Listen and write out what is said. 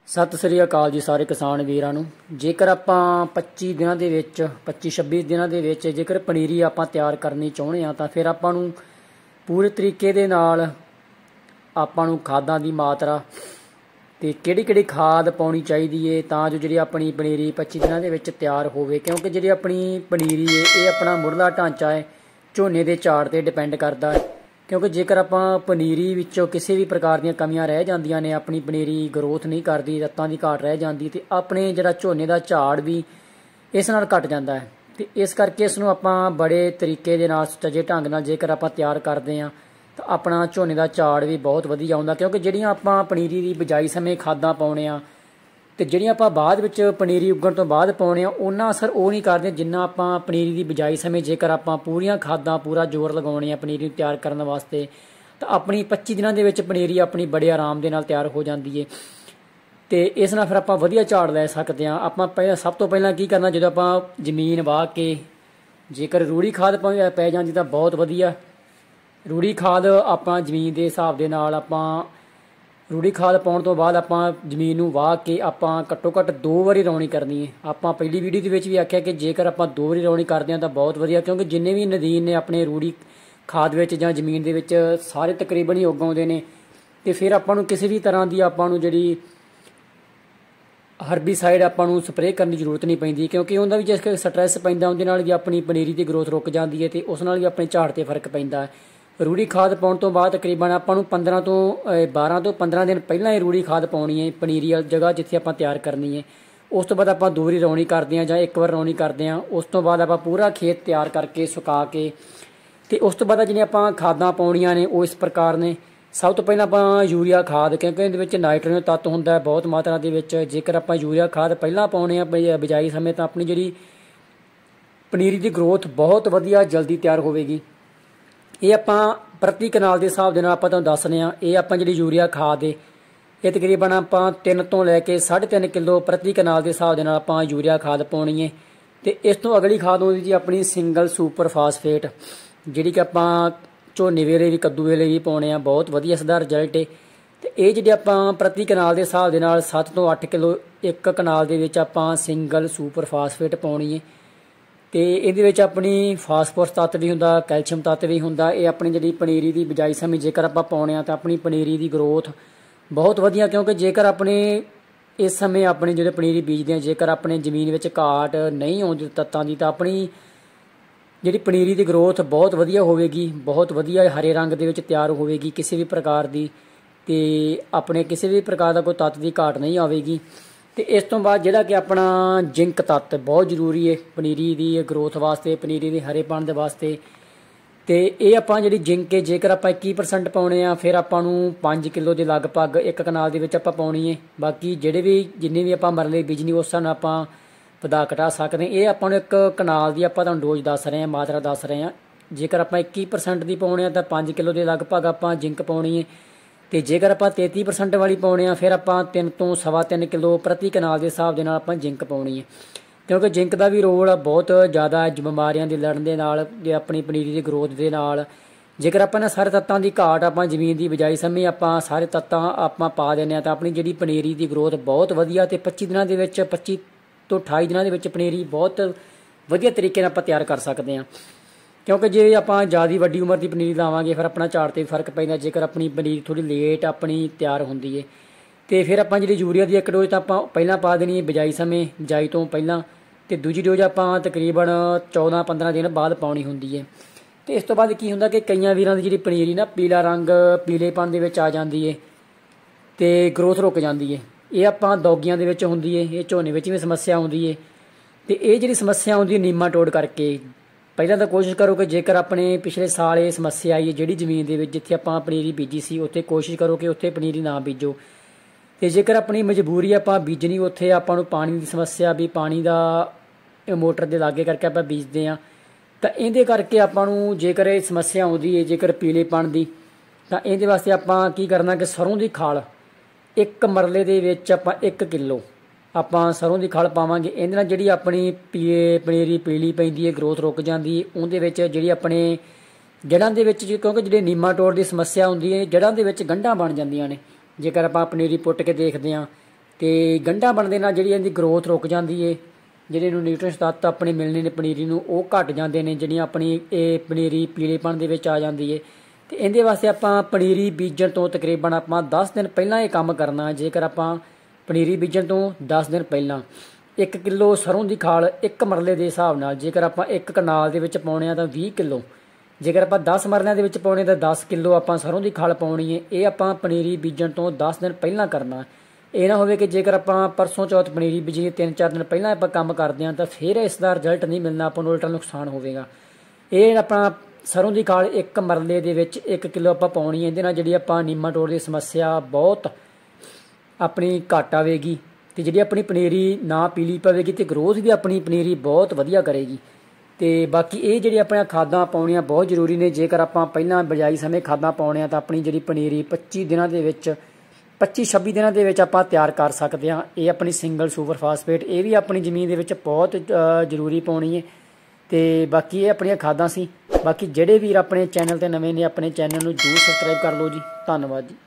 ਸਤਿ ਸ੍ਰੀ ਅਕਾਲ ਜੀ ਸਾਰੇ ਕਿਸਾਨ ਵੀਰਾਂ ਨੂੰ। ਜੇਕਰ ਆਪਾਂ 25 ਦਿਨਾਂ ਦੇ ਵਿੱਚ 25-26 ਦਿਨਾਂ ਦੇ ਵਿੱਚ ਜੇਕਰ ਪਨੀਰੀ ਆਪਾਂ ਤਿਆਰ ਕਰਨੀ ਚਾਹੁੰਦੇ ਆ ਤਾਂ ਫਿਰ ਆਪਾਂ ਨੂੰ ਪੂਰੇ ਤਰੀਕੇ ਦੇ ਨਾਲ ਆਪਾਂ ਨੂੰ ਖਾਦਾਂ ਦੀ ਮਾਤਰਾ ਤੇ ਕਿਹੜੀ ਖਾਦ ਪਾਉਣੀ ਚਾਹੀਦੀ ਏ ਤਾਂ ਜੋ ਜਿਹੜੀ ਆਪਣੀ ਪਨੀਰੀ 25 ਦਿਨਾਂ ਦੇ ਵਿੱਚ ਤਿਆਰ ਹੋਵੇ। ਕਿਉਂਕਿ ਜਿਹੜੀ ਆਪਣੀ ਪਨੀਰੀ ਏ ਇਹ ਆਪਣਾ ਮੁੱਢਲਾ ਢਾਂਚਾ ਹੈ ਝੋਨੇ ਦੇ ਝਾੜ ਤੇ ਡਿਪੈਂਡ ਕਰਦਾ ਹੈ। क्योंकि जेकर आप पनीरी विचों किसी भी प्रकार दी कमियां रह जांदियां ने, अपनी पनीरी ग्रोथ नहीं करती, रत्तां दी घाट रह जाती तो अपने जिहड़ा झोने का झाड़ भी इस नाल घट जाता है। तो इस करके इसनूं आपां बड़े तरीके दे नाल सजे ढंग नाल जेकर आप तैयार करते हैं तो अपना झोने का झाड़ भी बहुत वधिया आउंदा। क्योंकि जिहड़ियां आपां पनीरी की बिजाई समय खादां पाउणे आ तो जिहड़ियां आपां बाद विच पनीरी उगण तो बाद पाउणे आ उन्ना असर वो नहीं करदे जिन्ना आपां पनीरी की बिजाई समय जेकर आपां पूरियां खादां पूरा जोर लगाउने आ पनीरी तैयार करने वास्ते तो अपनी 25 दिनां दे विच पनीरी अपनी बड़े आराम दे नाल तैयार हो जाती है। तो इस नाल फिर आपां वधिया झाड़ लै सकदे आ। आपां पहले सब तो पहलां की करना, जदों आपां जमीन वाह के जेकर रूड़ी खाद पै जांदी तां बहुत वधिया। रूड़ी खाद आपां जमीन के हिसाब दे नाल आपां रूड़ी खाद पाउण तो बाद आपां जमीन नूं वाह के आपां घट्टो घट्ट 2 वारी रौणी करनी है। आपां पहली वीडियो दे विच भी आख्या कि जेकर आपां 2 वारी रौणी करदे हां तां बहुत वधिया। क्योंकि जिन्ने भी नदीन ने अपने रूड़ी खाद विच जां जमीन दे विच सारे तकरीबन ही उगाउंदे ने ते फिर आपां नूं किसी भी तरह दी आपां नूं जिहड़ी हरबीसाइड आपां नूं स्प्रे करने की जरूरत नहीं पैंदी। क्योंकि उहदा भी जिस स्ट्रैस पैंदा उहदे नाल भी अपनी पनीरी की ग्रोथ रुक जाती है तो उस नाल भी अपने झाड़ ते फर्क पैंदा है। रूड़ी खाद पाउण तो बाद तकरीबन आपां नूं 12 तो 15 दिन पहलां ही रूड़ी खाद पाउणी है पनीरी वाली जगह जिथे आपां तैयार करनी है। उस तो बाद आपां 2 वारी रौणी करदे हां जां 1 वार रौणी करदे हां। उस तो बाद आपां पूरा खेत तैयार करके सुका के ते उस तो बाद जिहड़ियां आपां खादां पाउणीਆਂ ने वो इस प्रकार ने। सब तो पहलां आपां यूरिया खाद, क्योंकि इहदे विच नाइट्रोजन तत्त हुंदा है बहुत मात्रा दे विच। जेकर आपां यूरिया खाद पहलां पाउणे आ बिजाई समय तां अपनी जिहड़ी पनीरी की ग्रोथ बहुत वधिया जल्दी तैयार होवेगी। ये आपां प्रति कनाल के हिसाब के नाल आपां तुहानूं दसने आ। ये आपां जिहड़ी यूरिया खाद है ये तकरीबन आपां 3 तो लैके 3.5 किलो प्रति कनाल के हिसाब के नाल आपां यूरिया खाद पाउणी है। तो इस तो अगली खाद होंदी जी अपनी सिंगल सुपर फास्फेट, जिहड़ी कि आपां झोने वेले भी कद्दू वेले भी पाउणे आ, बहुत वधिया इसदा रिजल्ट है। तो ये जिहड़ी आपां प्रति कनाल के हिसाब के नाल 7 तो 8 किलो एक कनाल दे विच आपां सिंगल सुपर फास्फेट पाउणी है। तो ये अपनी फास्फोरस तत्त भी हुंदा, कैल्शियम तत्त भी हुंदा। ये अपनी जिहड़ी पनीरी की बिजाई समय जेकर आपां पाउणे आ तां अपनी पनीरी की ग्रोथ बहुत वधिया। क्योंकि जेकर अपने इस समय अपनी जो पनीरी बीजते हैं जेकर अपने जमीन में घाट नहीं आउंदी तत्तां दी तां अपनी जिहड़ी पनीरी की ग्रोथ बहुत वधिया होवेगी, बहुत वधिया हरे रंग दे विच तैयार होवेगी किसी भी प्रकार की। तो अपने किसी भी प्रकार का कोई तत्त की घाट नहीं आवेगी। तो इस तो बाद जिहड़ा कि अपना जिंक तत्त बहुत जरूरी है पनीरी की ग्रोथ वास्ते, पनीरी के हरेपन के वास्ते। तो ये आपां जिहड़ी जिंक है जेकर आपां 21% पाउणे आ फिर आपां नूं 5 किलो के लगभग एक कनाल दे विच आपां पाउणी है। बाकी जिन्ने भी आपां मरले बीजनी उस हिसाब नाल आपां वधा घटा सकते हैं। ये आपां नूं एक कनाल की आपां तुहानूं डोज दस रहे हैं, मात्रा दस रहे हैं। जेकर आपां 21% की पाउणे आ तां 5 किलो के लगभग आपां जिंक पाउणी है। तो जेकर आप 33% वाली पाने फिर आप 3 तो 3.25 किलो प्रति कनाल के हिसाब के नाल आपां जिंक पाउणी है। क्योंकि जिंक का भी रोल बहुत ज़्यादा बीमारियों के लड़न के नाल अपनी पनीरी की ग्रोथ के नाल। जेकर आपां सारे तत्तां की घाट आपां जमीन की बिजाई समय आपां सारे तत्तां आपां पा देने तो अपनी जिहड़ी पनीरी की ग्रोथ बहुत वधिया। तो 25 दिनों के 25 तो 28 दिनों के पनीरी बहुत वधिया तरीके नाल आपां तैयार कर सकते हैं। क्योंकि जे आपां ज़्यादा वड्डी उम्र की पनीरी लावांगे फिर अपना झाड़ ते फर्क पैंदा। जेकर अपनी पनीरी थोड़ी लेट अपनी तैयार होंदी है तो फिर आपां जिहड़ी यूरिया की एक डोज तां आपां पहलां पा देनी है बिजाई समय, बिजाई तो पहलां। तो दूजी डोज आपां तकरीबन 14-15 दिन बाद पाउणी हुंदी है। तो इस तो बाद की हुंदा कि कईयां वीरां दी जिहड़ी पनीरी ना पीला रंग पीलेपन दे विच आ जांदी है तो ग्रोथ रुक जाती है। ये आपां दौगियां दे विच हुंदी है, ये झोने विच भी समस्या आउंदी है। तो ये जिहड़ी समस्या आउंदी है नीमाटोड करके पहलां तो कोशिश करो कि जेकर अपने पिछले साल ये समस्या आई है जिहड़ी जमीन दे विच जिथे आपां पनीरी बीजी सी उत्थे कोशिश करो कि उत्थे पनीरी ना बीजो। तो जेकर अपनी मजबूरी आपां बीजनी उत्थे आपां नूं पानी की समस्या भी पानी का मोटर के लागे करके आपां बीजते हैं तो इहदे करके आपां नूं जेकर ये समस्या आउंदी है जेकर पीलेपन की तो इहदे वास्ते आपां की करना कि सरों की खाल एक मरले दे विच आपां 1 किलो आपां सरों की खल पावांगे। इहदे नाल जिहड़ी अपनी पनीरी पीली पैंदी है ग्रोथ रुक जाती है। उहदे विच जिहड़ी अपने जड़ां दे विच क्योंकि जिहड़ी नीमाटोड की समस्या हुंदी है जड़ां दे विच गंढां बन जांदियां ने। जेकर आपां पनीरी पुੱਟ के देखते हैं ਤੇ ਗੰਢਾਂ ਬਣਨ ਦੇ ਨਾਲ ਜਿਹੜੀ ਇਹਦੀ ਗਰੋਥ ਰੁਕ ਜਾਂਦੀ ਏ, ਜਿਹੜੇ ਨੂੰ ਨਿਊਟ੍ਰੀਐਂਟਸ ਤੱਤ ਆਪਣੇ ਮਿਲਣੇ ਨੇ ਪਨੀਰੀ ਨੂੰ ਉਹ ਘਟ ਜਾਂਦੇ ਨੇ, ਜਿਹੜੀਆਂ ਆਪਣੀ ਇਹ ਪਨੀਰੀ ਪੀਲੇਪਣ ਦੇ ਵਿੱਚ ਆ ਜਾਂਦੀ ਏ। ਤੇ ਇਹਦੇ ਵਾਸਤੇ ਆਪਾਂ ਪਨੀਰੀ ਬੀਜਣ ਤੋਂ ਤਕਰੀਬਨ ਆਪਾਂ 10 ਦਿਨ ਪਹਿਲਾਂ ਇਹ ਕੰਮ ਕਰਨਾ। ਜੇਕਰ ਆਪਾਂ ਪਨੀਰੀ ਬੀਜਣ ਤੋਂ 10 ਦਿਨ ਪਹਿਲਾਂ 1 ਕਿਲੋ ਸਰੋਂ ਦੀ ਖਾਲ 1 ਮਰਲੇ ਦੇ ਹਿਸਾਬ ਨਾਲ, ਜੇਕਰ ਆਪਾਂ 1 ਕਨਾਲ ਦੇ ਵਿੱਚ ਪਾਉਣੇ ਆ ਤਾਂ 20 ਕਿਲੋ, ਜੇਕਰ ਆਪਾਂ 10 ਮਰਲਿਆਂ ਦੇ ਵਿੱਚ ਪਾਉਣੇ ਤਾਂ 10 ਕਿਲੋ ਆਪਾਂ ਸਰੋਂ ਦੀ ਖਾਲ ਪਾਉਣੀ ਹੈ। ਇਹ ਆਪਾਂ ਪਨੀਰੀ ਬੀਜਣ ਤੋਂ 10 ਦਿਨ ਪਹਿਲਾਂ ਕਰਨਾ। ਇਹ ਨਾ ਹੋਵੇ ਕਿ ਜੇਕਰ ਆਪਾਂ ਪਰਸੋਂ ਚੌਥ ਪਨੀਰੀ ਬੀਜੀ 3-4 ਦਿਨ ਪਹਿਲਾਂ ਆਪਾਂ ਕੰਮ ਕਰਦੇ ਹਾਂ ਤਾਂ ਫਿਰ ਇਸ ਦਾ ਰਿਜ਼ਲਟ ਨਹੀਂ ਮਿਲਣਾ, ਆਪਾਂ ਨੂੰ ਉਲਟਾ ਨੁਕਸਾਨ ਹੋਵੇਗਾ। ਇਹ ਆਪਣਾ ਸਰੋਂ ਦੀ ਖਾਲ 1 ਮਰਲੇ ਦੇ ਵਿੱਚ 1 ਕਿਲੋ ਆਪਾਂ ਪਾਉਣੀ ਹੈ। ਇਹਦੇ ਨਾਲ ਜਿਹੜੀ ਆਪਾਂ ਨੀਮਾਟੋਡ ਦੀ ਸਮੱਸਿਆ ਬਹੁਤ ਆਪਣੀ ਘੱਟ ਆਵੇਗੀ ਤੇ ਜਿਹੜੀ ਆਪਣੀ ਪਨੀਰੀ ਨਾ ਪੀਲੀ ਪਵੇਗੀ ਤੇ ਗਰੋਥ ਵੀ ਆਪਣੀ ਪਨੀਰੀ ਬਹੁਤ ਵਧੀਆ ਕਰੇਗੀ। ਤੇ ਬਾਕੀ ਇਹ ਜਿਹੜੀ ਆਪਣੀਆਂ ਖਾਦਾਂ ਪਾਉਣੀਆਂ ਬਹੁਤ ਜ਼ਰੂਰੀ ਨੇ। ਜੇਕਰ ਆਪਾਂ ਪਹਿਲਾਂ ਬਿਜਾਈ ਸਮੇਂ ਖਾਦਾਂ ਪਾਉਣੇ ਆ ਤਾਂ ਆਪਣੀ ਜਿਹੜੀ ਪਨੀਰੀ 25 ਦਿਨਾਂ ਦੇ ਵਿੱਚ 25-26 ਦਿਨਾਂ ਦੇ ਵਿੱਚ ਆਪਾਂ ਤਿਆਰ ਕਰ ਸਕਦੇ ਹਾਂ। ਇਹ ਆਪਣੀ ਸਿੰਗਲ ਸੁਪਰ ਫਾਸਫੇਟ ਇਹ ਵੀ ਆਪਣੀ ਜ਼ਮੀਨ ਦੇ ਵਿੱਚ ਬਹੁਤ ਜ਼ਰੂਰੀ ਪਾਉਣੀ ਹੈ। ਤੇ ਬਾਕੀ ਇਹ ਆਪਣੀਆਂ ਖਾਦਾਂ ਸੀ। ਬਾਕੀ ਜਿਹੜੇ ਵੀਰ ਆਪਣੇ ਚੈਨਲ ਤੇ ਨਵੇਂ ਨੇ ਆਪਣੇ ਚੈਨਲ ਨੂੰ ਜ਼ਰੂਰ ਸਬਸਕ੍ਰਾਈਬ ਕਰ ਲਓ ਜੀ। ਧੰਨਵਾਦ ਜੀ।